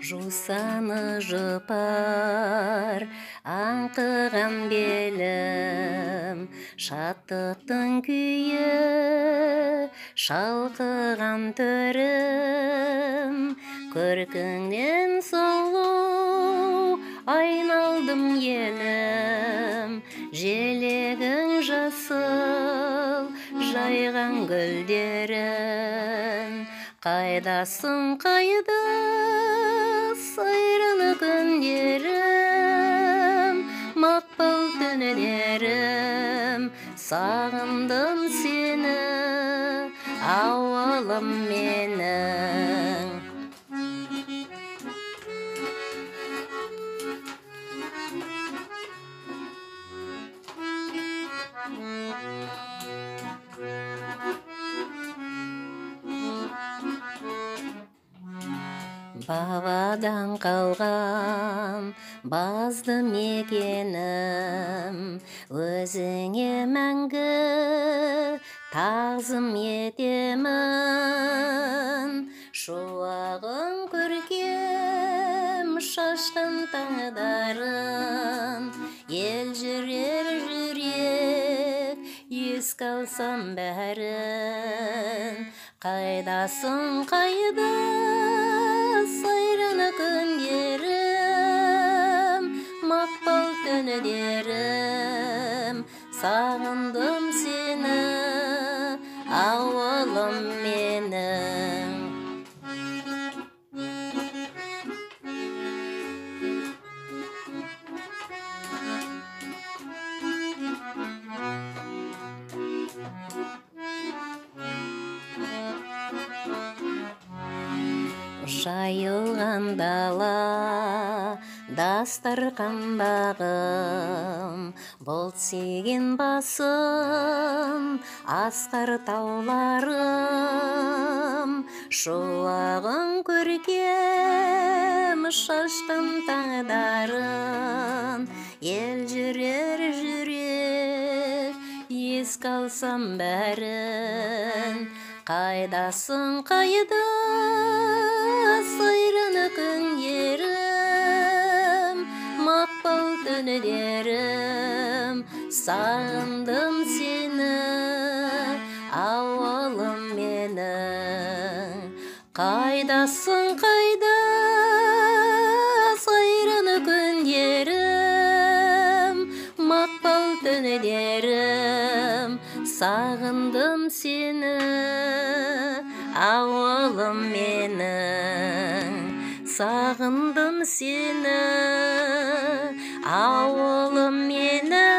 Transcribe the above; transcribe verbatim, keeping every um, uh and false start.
Жусаны жыпар, аңқыған белім, шаттықтың күйі, шалқыған төрім, көркіңнен сұлу, айналдым елім, желегің жасыл, жайған гүлдерін, қайдасың қайда сайраны күндерім, мақпал түнерім, сағындым сені, ауылым менің. Бабадан қалған базды мекенім, өзіңе мәңгі тағзым етемін. Шуағың көркем шашқан таңдарын, ел жүрер жүрек еске алсам бәрін. Қайдасың қайда сайраны күндерім, мақпал түнерім, сағындым сені, ауылым менің. Жайылған дала, дастарқан бағым, бұлт сеген басым, асқар тауларым. Шуағың көркем шашқан таңдарын, ел жүрер жүрек еске алсам бәрін. Қайдасың қайда сайраны күндерім, мақпал түнерім, сағындым сені, ауылым менің. Қайдасың қайда сайраны күндерім, мақпал түнерім, сағындым сені, ауылым менің. Сағындым сені, ауылым менің.